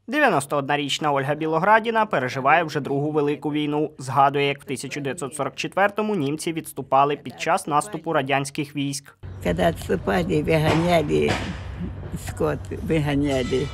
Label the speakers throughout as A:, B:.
A: 91-річна Ольга Білоградіна переживає вже другу велику війну. Згадує, як в 1944-му німці відступали під час наступу радянських військ.
B: Коли відступали, виганяли скот, виганяли.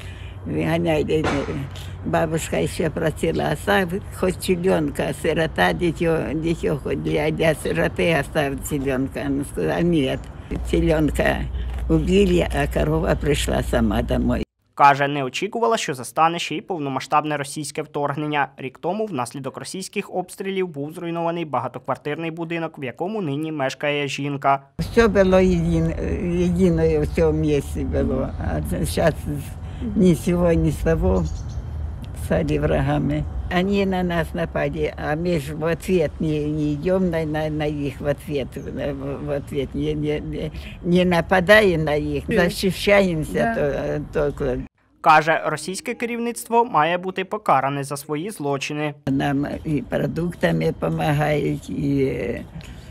B: Бабушка ще просила оставить хоч теленка, сирота, дитё хоть для сироты оставить теленка. Она сказала, нет, теленка убили, а корова прийшла сама домой.
A: Каже, не очікувала, що застане ще й повномасштабне російське вторгнення. Рік тому внаслідок російських обстрілів був зруйнований багатоквартирний будинок, в якому нині мешкає жінка.
B: Все було єдине в цьому місці було, а зараз ні з цього, ні з того стали врагами. Они на нас напали, а мы же в ответ не идем на их в ответ не нападаем на них, защищаемся только.
A: Каже, російське керівництво має бути покаране за свої злочини.
B: Нам і продуктами допомагають, і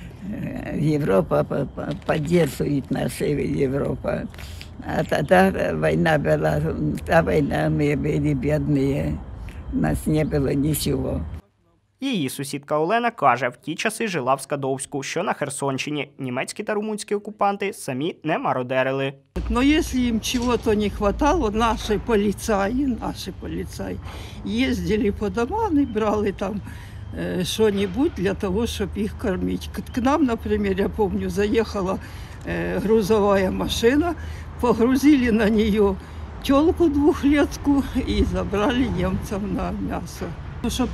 B: Європа підтримує нашу Європу. А тоді війна була, та війна ми були бідні. У нас не було нічого.
A: Її сусідка Олена каже, в ті часи жила в Скадовську, що на Херсонщині. Німецькі та румунські окупанти самі не мародерили.
C: Но если им чего-то не хватало, наши полицаи ездили по домам и брали там что-нибудь для того, чтобы их кормить. К нам, например, я помню, заехала грузовая машина, погрузили на нее телку двухлетку и забрали немцам на мясо. Чтобы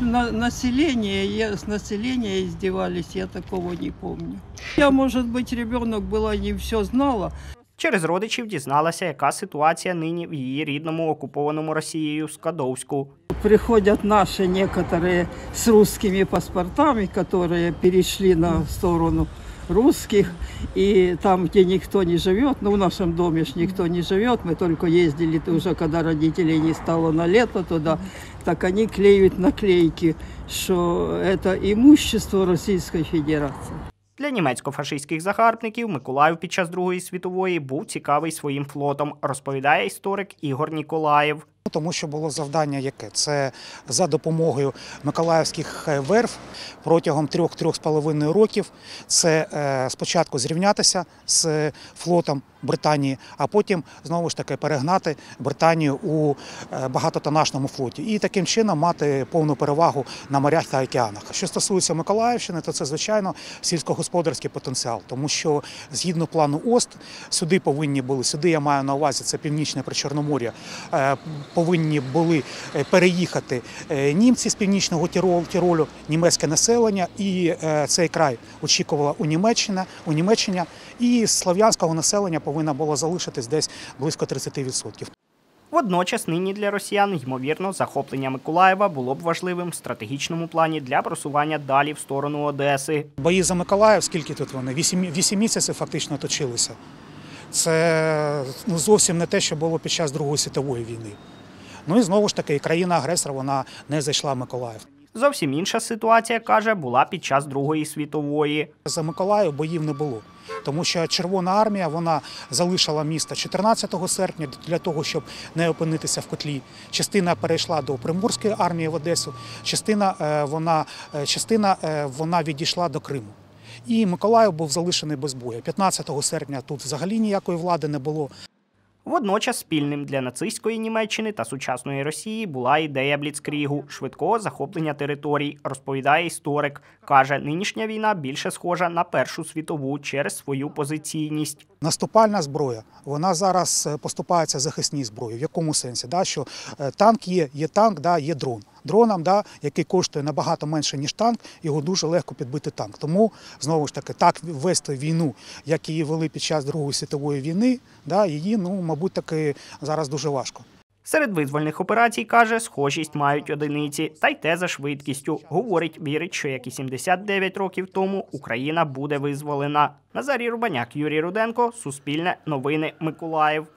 C: с населения издевались, я такого не помню. Я, может быть, ребенок была, не все знала.
A: Через родичів дізналася, яка ситуація нині в її рідному окупованому Росією Скадовську.
C: Приходят наши некоторые с русскими паспортами, которые перешли на сторону русских, и там, где никто не живет, ну, в нашем доме ж никто не живет, мы только ездили уже, когда родителей не стало на лето туда, так они клеют наклейки, что это имущество Российской Федерации.
A: Для німецько-фашистських загарбників Миколаїв під час Другої світової був цікавий своїм флотом, розповідає історик Ігор Ніколаєв.
D: Тому що було завдання яке? Це за допомогою миколаївських верф протягом 3-3,5 років. Це спочатку зрівнятися з флотом Британії, а потім знову ж таки перегнати Британію у багатотонажному флоті. І таким чином мати повну перевагу на морях та океанах. Що стосується Миколаївщини, то це, звичайно, сільськогосподарський потенціал. Тому що згідно плану ОСТ, сюди я маю на увазі, це Північне Причорномор'я, повинні були переїхати німці з Північного Тіролю, німецьке населення, і цей край очікувала у Німеччині, і з слов'янського населення повинна була залишитись десь близько 30%.
A: Водночас нині для росіян, ймовірно, захоплення Миколаєва було б важливим в стратегічному плані для просування далі в сторону Одеси.
D: Бої за Миколаїв, скільки тут вони? 8 місяців фактично точилися. Це зовсім не те, що було під час Другої світової війни. Ну і знову ж таки, країна-агресор, вона не зайшла в Миколаїв.
A: Зовсім інша ситуація, каже, була під час Другої світової.
D: За Миколаїв боїв не було, тому що Червона армія, вона залишила місто 14 серпня для того, щоб не опинитися в котлі. Частина перейшла до Приморської армії в Одесу, частина вона відійшла до Криму. І Миколаїв був залишений без бою. 15 серпня тут взагалі ніякої влади не було.
A: Водночас спільним для нацистської Німеччини та сучасної Росії була ідея бліцкрігу – швидкого захоплення територій, розповідає історик. Каже, нинішня війна більше схожа на Першу світову через свою позиційність.
D: Наступальна зброя, вона зараз поступається захисній зброї. В якому сенсі? Що танк є танк, є дрон. Дроном, який коштує набагато менше, ніж танк, його дуже легко підбити танк. Тому, знову ж таки, так вести війну, як її вели під час Другої світової війни, її, мабуть, таки зараз дуже важко.
A: Серед визвольних операцій, каже, схожість мають одиниці, та й те за швидкістю. Говорить, вірить, що як і 79 років тому Україна буде визволена. Назарій Рубаняк, Юрій Руденко, Суспільне, Новини, Миколаїв.